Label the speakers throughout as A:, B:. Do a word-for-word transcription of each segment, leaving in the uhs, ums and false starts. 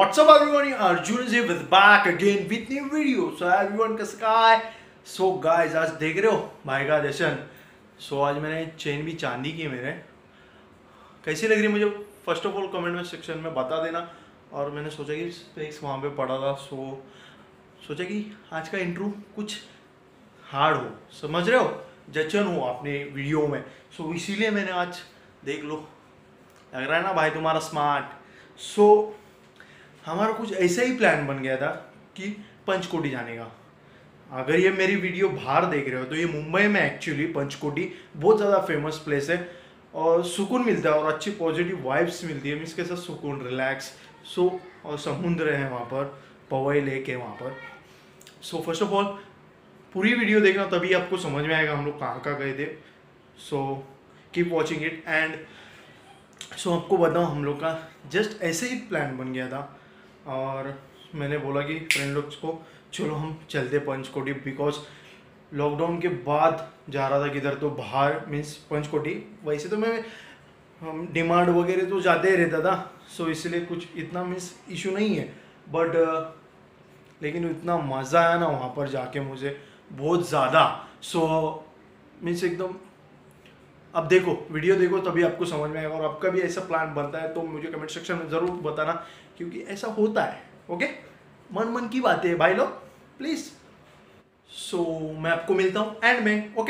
A: What's up everyone, Arjun is here with back again with new video. So everyone कैसा है? So guys आज देख रहे हो भाई का जशन. So आज मैंने चेन भी चांदी की है मेरे. कैसी लग रही है मुझे फर्स्ट ऑफ ऑल कमेंट में सेक्शन में बता देना. और मैंने सोचा कि स्पेक्स वहाँ पे पड़ा था, सो सोचा कि आज का इंट्रो कुछ हार्ड हो, समझ रहे हो, जचन हो अपने वीडियो में. सो so, इसीलिए मैंने आज देख लो, लग रहा है ना भाई तुम्हारा स्मार्ट. सो so, हमारा कुछ ऐसा ही प्लान बन गया था कि पंचकोटी जाने का. अगर ये मेरी वीडियो बाहर देख रहे हो तो ये मुंबई में एक्चुअली पंचकोटी बहुत ज़्यादा फेमस प्लेस है और सुकून मिलता है और अच्छी पॉजिटिव वाइब्स मिलती है. मीन्स के साथ सुकून, रिलैक्स. सो और समुद्र है वहाँ पर, पवई लेक है वहाँ पर. सो फर्स्ट ऑफ ऑल पूरी वीडियो देखना तभी आपको समझ में आएगा हम लोग कहाँ कहाँ गए थे. So keep watching it. And so आपको बताऊँ, हम लोग का जस्ट ऐसे ही प्लान बन गया था और मैंने बोला कि फ्रेंड लोग को चलो हम चलते पंचकोटी, बिकॉज लॉकडाउन के बाद जा रहा था किधर तो बाहर. मीन्स पंचकोटी वैसे तो मैं हम डिमांड वगैरह तो जाते ही रहता था, सो so इसलिए कुछ इतना मीन्स इशू नहीं है. बट uh, लेकिन इतना मज़ा आया ना वहाँ पर जाके मुझे बहुत ज़्यादा. सो मीन्स एकदम, अब देखो वीडियो देखो तभी आपको समझ में आएगा. और आपका भी ऐसा प्लान बनता है तो मुझे कमेंट सेक्शन में ज़रूर बताना, क्योंकि ऐसा होता है. ओके, मन मन की बातें है भाई लोग, प्लीज़. सो so, मैं आपको मिलता हूँ एंड में. ओके,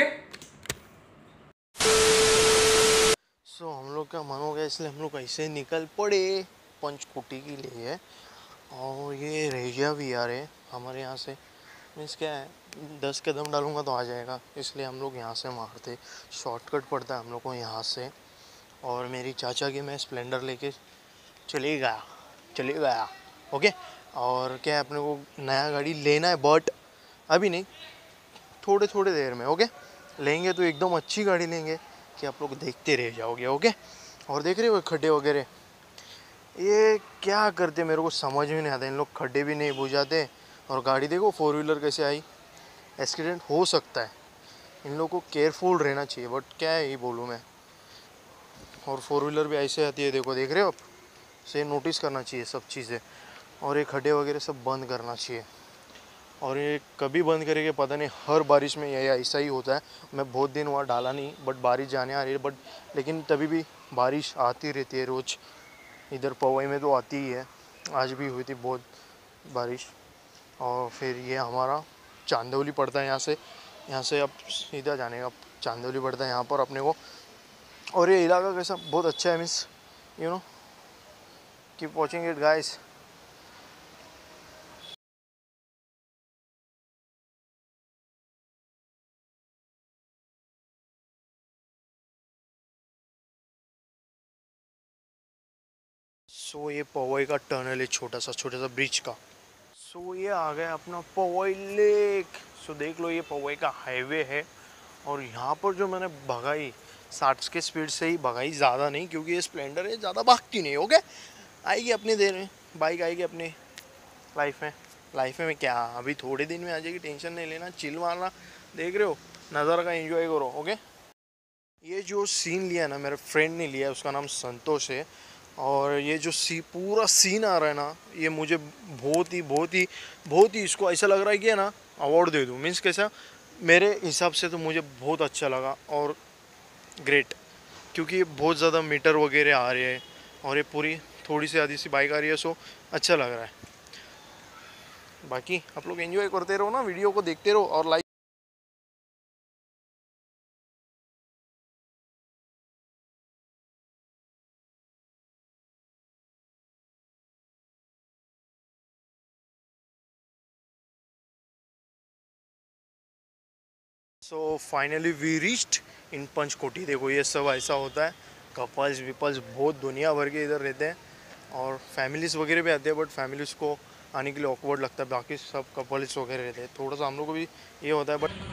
B: सो so, हम लोग का मन हो गया इसलिए हम लोग ऐसे निकल पड़े पंचकोटी के लिए. और ये रेजिया भी आ रहे हमारे यहाँ से. मीन्स क्या है, दस कदम डालूंगा तो आ जाएगा, इसलिए हम लोग यहाँ से मारते. शॉर्टकट पड़ता है हम लोग को यहाँ से. और मेरी चाचा की मैं स्प्लेंडर लेके चले गया चले गया ओके. और क्या है, अपने को नया गाड़ी लेना है, बट अभी नहीं, थोड़े थोड़े देर में. ओके, लेंगे तो एकदम अच्छी गाड़ी लेंगे कि आप लोग देखते रह जाओगे. ओके, और देख रहे हो खड्डे वगैरह, ये क्या करते मेरे को समझ में नहीं आता. इन लोग खड्डे भी नहीं बुझाते. और गाड़ी देखो फोर व्हीलर कैसे आई, एक्सीडेंट हो सकता है. इन लोग को केयरफुल रहना चाहिए, बट क्या है ये बोलूँ मैं. और फोर व्हीलर भी ऐसे आती है, देखो देख रहे हो आप, से नोटिस करना चाहिए सब चीज़ें. और ये खड्डे वगैरह सब बंद करना चाहिए. और ये कभी बंद करेंगे पता नहीं, हर बारिश में यही ऐसा ही होता है. मैं बहुत दिन वहाँ डाला नहीं, बट बारिश जाने आ रही है. बट लेकिन तभी भी बारिश आती रहती है रोज़. इधर पवई में तो आती ही है, आज भी हुई थी बहुत बारिश. और फिर ये हमारा चांदौली पड़ता है यहाँ से. यहाँ से अब सीधा जाने का चांदौली पड़ता है यहाँ पर अपने को. और ये इलाका कैसा बहुत अच्छा है. Means you know, keep watching it guys. So so, ये पवई का टनल है, छोटा सा छोटा सा ब्रिज का. सो so, ये आ गया अपना पवई लेक. सो so, देख लो ये पवई का हाईवे है. और यहाँ पर जो मैंने भगाई साठ के स्पीड से ही भगाई, ज़्यादा नहीं, क्योंकि ये स्प्लेंडर है, ज़्यादा भागती नहीं. ओके, आएगी अपनी देर में, बाइक आएगी अपनी लाइफ में. लाइफ में क्या, अभी थोड़े दिन में आ जाएगी, टेंशन नहीं लेना, चिल मारना. देख रहे हो, नज़ारा का एंजॉय करो. ओके, ये जो सीन लिया ना, मेरे फ्रेंड ने लिया, उसका नाम संतोष है. और ये जो सी पूरा सीन आ रहा है ना, ये मुझे बहुत ही बहुत ही बहुत ही इसको ऐसा लग रहा है कि है ना अवार्ड दे दूँ. मीन्स कैसा, मेरे हिसाब से तो मुझे बहुत अच्छा लगा और ग्रेट, क्योंकि ये बहुत ज़्यादा मीटर वगैरह आ रहे हैं और ये पूरी थोड़ी सी आधी सी बाइक आ रही है. सो अच्छा लग रहा है. बाकी आप लोग एंजॉय करते रहो ना, वीडियो को देखते रहो और like. So finally we reached in Panchkoti. देखो ये सब ऐसा होता है, कपल्स विपल्स बहुत दुनिया भर के इधर रहते हैं. और फैमिलीज़ वगैरह भी आते हैं, बट फैमिलीज़ को आने के लिए ऑकवर्ड लगता है. बाकी सब कपल्स वगैरह रहते हैं. थोड़ा सा हम लोग को भी ये होता है, बट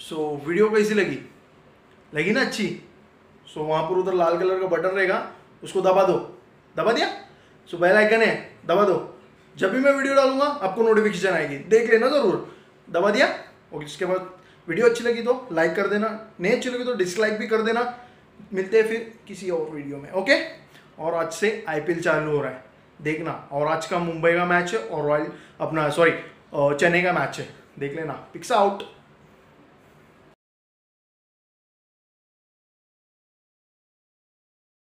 A: सो वीडियो कैसी लगी लगी ना अच्छी? सो so, वहाँ पर उधर लाल कलर का बटन रहेगा, उसको दबा दो। दबा दिया? सो बेल आइकन है, दबा दो। जब भी मैं वीडियो डालूंगा आपको नोटिफिकेशन आएगी, देख लेना ज़रूर। दबा दिया? और इसके बाद वीडियो अच्छी लगी तो लाइक कर देना, नहीं अच्छी लगी तो डिसलाइक भी कर देना। मिलते हैं फिर किसी और वीडियो में, ओके। और आज से आईपीएल चालू हो रहा है, देखना। और आज का मुंबई का मैच है और रॉयल अपना सॉरी चेन्नई का मैच है, देख लेना। Picks out.